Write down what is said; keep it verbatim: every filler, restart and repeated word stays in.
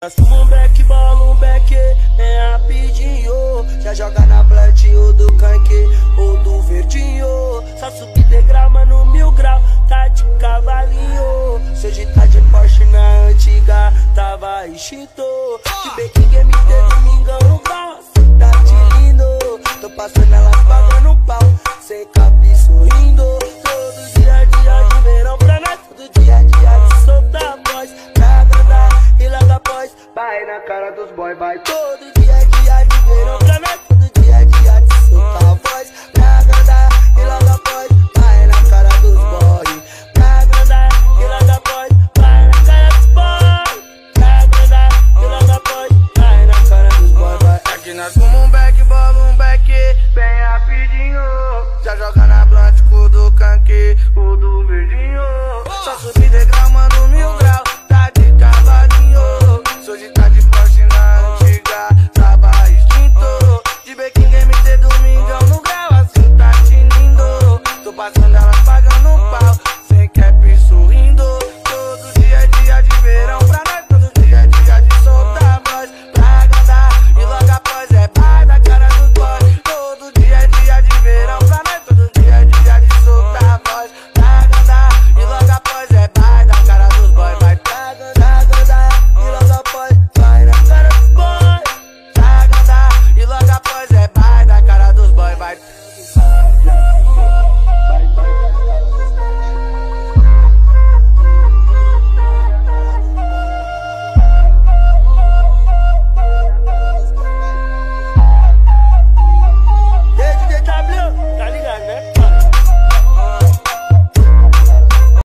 Um back, bola, um back, é rapidinho. Já joga na plat ou do canque ou do verdinho. Só subir degrau, mano, mil grau, tá de cavalinho. Se hoje tá de Porsche na antiga, tava extinto. De Baking Game teve domingão, nossa, tá de lindo. Tô passando elas pagando pau, sem capi sorrindo. Todo dia, dia de verão pra nós, todo dia, dia de soltar a voz. Pra agradar e logo após, vai na cara dos boy, vai. Todo dia, dia de verão pra nós, todo dia, dia de soltar a voz. Pra agradar e logo após, vai na cara dos boy. Pra agradar e logo após, vai na cara dos boy. Pra agradar e logo após, vai na cara dos boy, vai. Aqui nós fomos